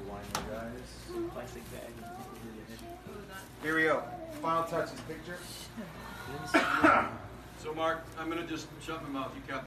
Plastic bag. Here we go. Final touches, picture. So, Mark, I'm going to just shut my mouth. You cap